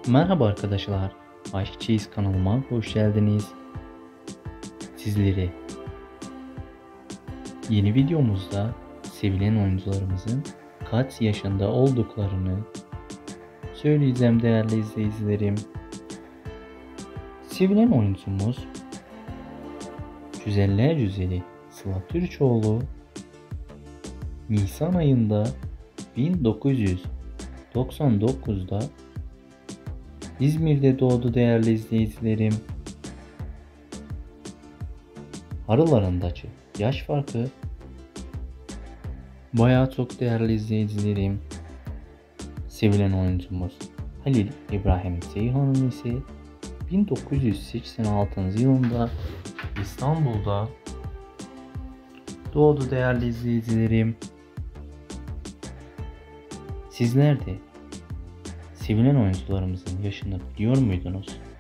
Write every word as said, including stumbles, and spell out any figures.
Merhaba arkadaşlar, Aşk Çeyiz kanalıma hoş geldiniz. Sizleri yeni videomuzda sevilen oyuncularımızın kaç yaşında olduklarını söyleyeceğim değerli izleyicilerim. Sevilen oyuncumuz Güzeller Güzeli Sıla Türkoğlu Nisan ayında bin dokuz yüz doksan dokuz'da İzmir'de doğdu değerli izleyicilerim. Aralarındaki yaş farkı bayağı çok değerli izleyicilerim. Sevilen oyuncumuz Halil İbrahim Ceyhan'ın ise bin dokuz yüz seksen altıncı yılında İstanbul'da doğdu değerli izleyicilerim. Sizler de sevilen oyuncularımızın yaşını biliyor muydunuz?